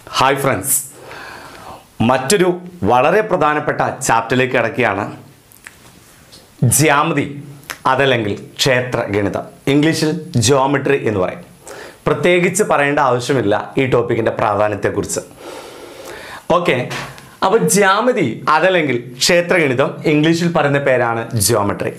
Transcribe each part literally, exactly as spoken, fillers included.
Hi friends, മറ്റൊരു വളരെ പ്രധാനപ്പെട്ട ചാപ്റ്ററിലേക്ക് കിടക്കുകയാണ്. ജ്യാമിതി അതല്ലെങ്കിൽ ക്ഷേത്ര ഗണിതം, ഇംഗ്ലീഷിൽ ജിയോമെട്രി എന്ന് പറയും. പ്രത്യേകിച്ച് പറയേണ്ട ആവശ്യമില്ല ഈ ടോപ്പിക്കിൻ്റെ പ്രാധാന്യത്തെക്കുറിച്ച്. ഓക്കെ, അപ്പോൾ ജ്യാമിതി അതല്ലെങ്കിൽ ക്ഷേത്രഗണിതം ഇംഗ്ലീഷിൽ പറയുന്ന പേരാണ് ജിയോമെട്രി.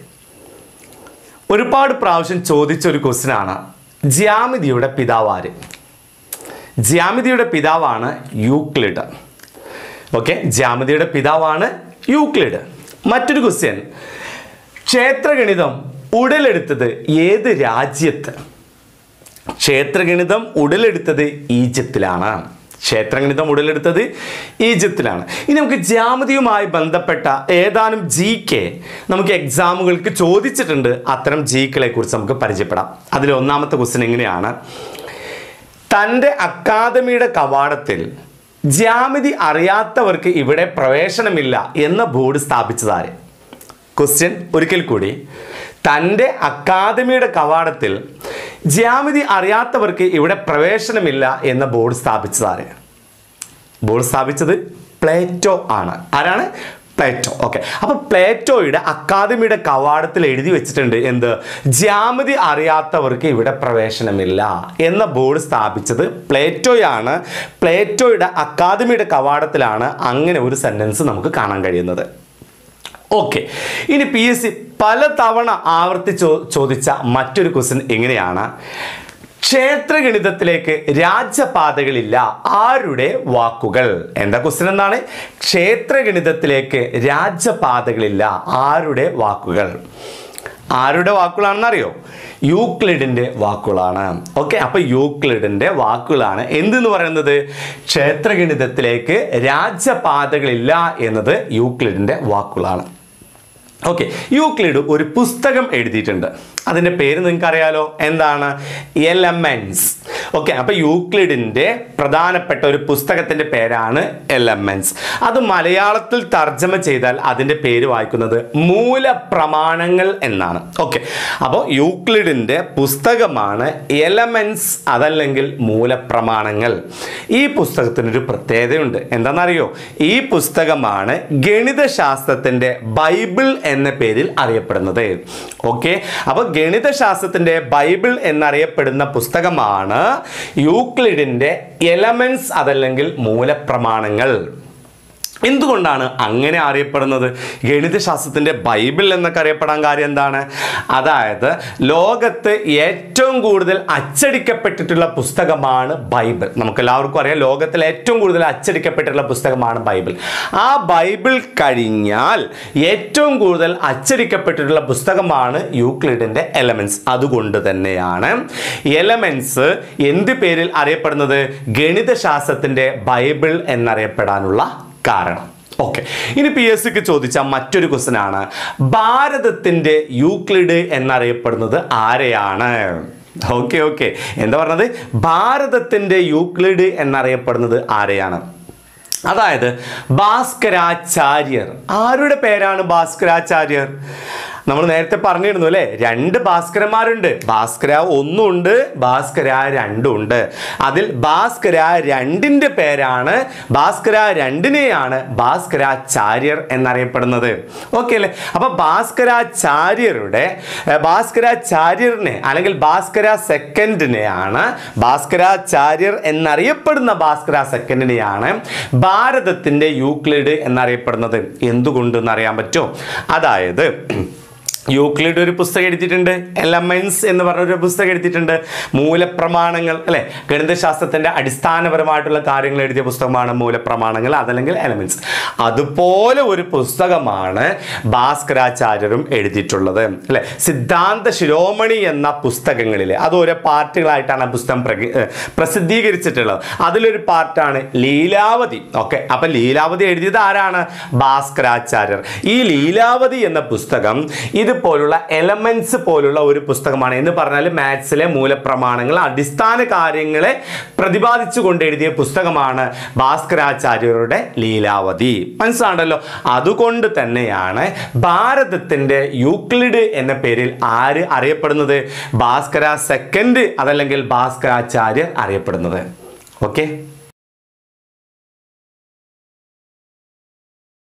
ഒരുപാട് പ്രാവശ്യം ചോദിച്ച ഒരു ക്വസ്റ്റ്യൻ ആണ്, ജ്യാമിതിയുടെ പിതാവ് ആര്? ജ്യാമിതിയുടെ പിതാവാണ് യൂക്ലിഡ്. ഓക്കെ, ജ്യാമിതിയുടെ പിതാവാണ് യൂക്ലിഡ്. മറ്റൊരു ക്വസ്റ്റ്യൻ, ക്ഷേത്രഗണിതം ഉടലെടുത്തത് ഏത് രാജ്യത്ത്? ക്ഷേത്രഗണിതം ഉടലെടുത്തത് ഈജിപ്തിലാണ്. ക്ഷേത്രഗണിതം ഉടലെടുത്തത് ഈജിപ്തിലാണ്. ഇനി നമുക്ക് ജ്യാമിതിയുമായി ബന്ധപ്പെട്ട ഏതാനും ജി കെ നമുക്ക് എക്സാമുകൾക്ക് ചോദിച്ചിട്ടുണ്ട്. അത്തരം ജി കെകളെ കുറിച്ച് നമുക്ക് പരിചയപ്പെടാം. അതിൽ ഒന്നാമത്തെ ക്വസ്റ്റ്യൻ എങ്ങനെയാണ്, തൻ്റെ അക്കാദമിയുടെ കവാടത്തിൽ ജ്യാമിതി അറിയാത്തവർക്ക് ഇവിടെ പ്രവേശനമില്ല എന്ന ബോർഡ് സ്ഥാപിച്ചതാര്? ക്വസ്റ്റ്യൻ ഒരിക്കൽ കൂടി, തൻ്റെ അക്കാദമിയുടെ കവാടത്തിൽ ജ്യാമിതി അറിയാത്തവർക്ക് ഇവിടെ പ്രവേശനമില്ല എന്ന ബോർഡ് സ്ഥാപിച്ചതാര്? ബോർഡ് സ്ഥാപിച്ചത് പ്ലേറ്റോ ആണ്. ആരാണ്? പ്ലേറ്റോ. ഓക്കെ, അപ്പോൾ പ്ലേറ്റോയുടെ അക്കാദമിയുടെ കവാടത്തിൽ എഴുതി വെച്ചിട്ടുണ്ട് എന്ത്? ജ്യാമിതി അറിയാത്തവർക്ക് ഇവിടെ പ്രവേശനമില്ല എന്ന ബോർഡ് സ്ഥാപിച്ചത് പ്ലേറ്റോയാണ്. പ്ലേറ്റോയുടെ അക്കാദമിയുടെ കവാടത്തിലാണ് അങ്ങനെ ഒരു സെന്റൻസ് നമുക്ക് കാണാൻ കഴിയുന്നത്. ഓക്കെ, ഇനി പി എസ് സി പലതവണ ആവർത്തിച്ച് ചോദിച്ച മറ്റൊരു ക്വസ്റ്റ്യൻ എങ്ങനെയാണ്, ക്ഷേത്രഗണിതത്തിലേക്ക് രാജ്യപാതകളില്ല, ആരുടെ വാക്കുകൾ? എന്താ ക്വസ്റ്റ്യൻ എന്താണ്? ക്ഷേത്രഗണിതത്തിലേക്ക് രാജ്യപാതകളില്ല, ആരുടെ വാക്കുകൾ? ആരുടെ വാക്കുകളാണെന്ന് അറിയോ? യൂക്ലിഡിന്റെ വാക്കുകളാണ്. ഓക്കെ, അപ്പൊ യൂക്ലിഡിന്റെ വാക്കുകളാണ് എന്തെന്ന് പറയുന്നത്? ക്ഷേത്രഗണിതത്തിലേക്ക് രാജ്യപാതകളില്ല എന്നത് യൂക്ലിഡിന്റെ വാക്കുകളാണ്. ഓക്കെ, യൂക്ലിഡ് ഒരു പുസ്തകം എഴുതിയിട്ടുണ്ട്. അതിൻ്റെ പേര് നിങ്ങൾക്ക് അറിയാലോ, എന്താണ്? എലമെന്റ്സ്. ഓക്കെ, അപ്പൊ യൂക്ലിഡിന്റെ പ്രധാനപ്പെട്ട ഒരു പുസ്തകത്തിന്റെ പേരാണ് എലമെന്റ്സ്. അത് മലയാളത്തിൽ തർജ്ജമ ചെയ്താൽ അതിൻ്റെ പേര് വായിക്കുന്നത് മൂലപ്രമാണങ്ങൾ എന്നാണ്. ഓക്കെ, അപ്പോൾ യൂക്ലിഡിന്റെ പുസ്തകമാണ് എലമെന്റ്സ് അതല്ലെങ്കിൽ മൂലപ്രമാണങ്ങൾ. ഈ പുസ്തകത്തിനൊരു പ്രത്യേകതയുണ്ട്. എന്താണെന്നറിയോ? ഈ പുസ്തകമാണ് ഗണിതശാസ്ത്രത്തിന്റെ ബൈബിൾ എന്ന പേരിൽ അറിയപ്പെടുന്നത്. ഓക്കെ, അപ്പോൾ ഗണിതശാസ്ത്രത്തിന്റെ ബൈബിൾ എന്നറിയപ്പെടുന്ന പുസ്തകമാണ് യൂക്ലിഡിന്റെ എലമെന്റ്സ് അതല്ലെങ്കിൽ മൂലപ്രമാണങ്ങൾ. എന്തുകൊണ്ടാണ് അങ്ങനെ അറിയപ്പെടുന്നത്? ഗണിതശാസ്ത്രത്തിന്റെ ബൈബിൾ എന്നൊക്കെ അറിയപ്പെടാൻ കാര്യം എന്താണ്? അതായത് ലോകത്ത് ഏറ്റവും കൂടുതൽ അച്ചടിക്കപ്പെട്ടിട്ടുള്ള പുസ്തകമാണ് ബൈബിൾ. നമുക്ക് എല്ലാവർക്കും അറിയാം, ലോകത്തിൽ ഏറ്റവും കൂടുതൽ അച്ചടിക്കപ്പെട്ടിട്ടുള്ള പുസ്തകമാണ് ബൈബിൾ. ആ ബൈബിൾ കഴിഞ്ഞാൽ ഏറ്റവും കൂടുതൽ അച്ചടിക്കപ്പെട്ടിട്ടുള്ള പുസ്തകമാണ് യൂക്ലിഡിന്റെ എലമെന്റ്സ്. അതുകൊണ്ട് തന്നെയാണ് എലമെന്റ്സ് എന്ത് പേരിൽ അറിയപ്പെടുന്നത്? ഗണിതശാസ്ത്രത്തിന്റെ ബൈബിൾ എന്നറിയപ്പെടാനുള്ള കാരണം. ഓക്കെ, ഇനി പി എസ് സിക്ക് ചോദിച്ച മറ്റൊരു ക്വസ്റ്റ്യൻ ആണ്, ഭാരതത്തിന്റെ യൂക്ലിഡ് എന്നറിയപ്പെടുന്നത് ആരെയാണ്? ഓക്കെ ഓക്കെ എന്താ പറഞ്ഞത്? ഭാരതത്തിന്റെ യൂക്ലിഡ് എന്നറിയപ്പെടുന്നത് ആരെയാണ്? അതായത് ഭാസ്കരാചാര്യർ. ആരുടെ പേരാണ് ഭാസ്കരാചാര്യർ? നമ്മൾ നേരത്തെ പറഞ്ഞിരുന്നു അല്ലേ, രണ്ട് ഭാസ്കരന്മാരുണ്ട്. ഭാസ്കര ഒന്നും ഉണ്ട്, ഭാസ്കര രണ്ടും ഉണ്ട്. അതിൽ ഭാസ്കര രണ്ടിന്റെ പേരാണ്, ഭാസ്കര രണ്ടിനെയാണ് ഭാസ്കരാചാര്യർ എന്നറിയപ്പെടുന്നത്. ഓക്കെ അല്ലേ? അപ്പൊ ഭാസ്കരാചാര്യരുടെ ഭാസ്കരാചാര്യറിനെ അല്ലെങ്കിൽ ഭാസ്കര സെക്കൻഡിനെയാണ്, ഭാസ്കരാചാര്യർ എന്നറിയപ്പെടുന്ന ഭാസ്കര സെക്കൻഡിനെയാണ് ഭാരതത്തിന്റെ യൂക്ലിഡ് എന്നറിയപ്പെടുന്നത്. എന്തുകൊണ്ടെന്ന് അറിയാൻ പറ്റുമോ? അതായത് യൂക്ലിഡ് ഒരു പുസ്തകം എഴുതിയിട്ടുണ്ട്, എലമെന്റ്സ് എന്ന് പറഞ്ഞൊരു പുസ്തകം എഴുതിയിട്ടുണ്ട്. മൂലപ്രമാണങ്ങൾ അല്ലെ, ഗണിതശാസ്ത്രത്തിന്റെ അടിസ്ഥാനപരമായിട്ടുള്ള കാര്യങ്ങൾ എഴുതിയ പുസ്തകമാണ് മൂലപ്രമാണങ്ങൾ അതല്ലെങ്കിൽ എലമെന്റ്സ്. അതുപോലെ ഒരു പുസ്തകമാണ് ഭാസ്കരാചാര്യരും എഴുതിയിട്ടുള്ളത് അല്ലെ. സിദ്ധാന്ത ശിരോമണി എന്ന പുസ്തകങ്ങളിലെ അത് ഓരോ പാർട്ടുകളായിട്ടാണ് ആ പുസ്തകം പ്രസിദ്ധീകരിച്ചിട്ടുള്ളത്. അതിലൊരു പാർട്ടാണ് ലീലാവതി. ഓക്കെ, അപ്പൊ ലീലാവതി എഴുതിയത് ആരാണ്? ഭാസ്കരാചാര്യർ. ഈ ലീലാവതി എന്ന പുസ്തകം ഇത് പോലുള്ള എലമെന്റ്സ് പോലുള്ള ഒരു പുസ്തകമാണ്. എന്ന് പറഞ്ഞാൽ മാത്സിലെ മൂലപ്രമാണങ്ങൾ, അടിസ്ഥാന കാര്യങ്ങളെ പ്രതിപാദിച്ചു കൊണ്ട് എഴുതിയ പുസ്തകമാണ് ഭാസ്കരാചാര്യരുടെ ലീലാവതി. മനസ്സിലാണല്ലോ? അതുകൊണ്ട് തന്നെയാണ് ഭാരതത്തിന്റെ യൂക്ലിഡ് എന്ന പേരിൽ ആര് അറിയപ്പെടുന്നത്? ഭാസ്കര സെക്കൻഡ് അതല്ലെങ്കിൽ ഭാസ്കരാചാര്യർ അറിയപ്പെടുന്നത്. ഓക്കെ.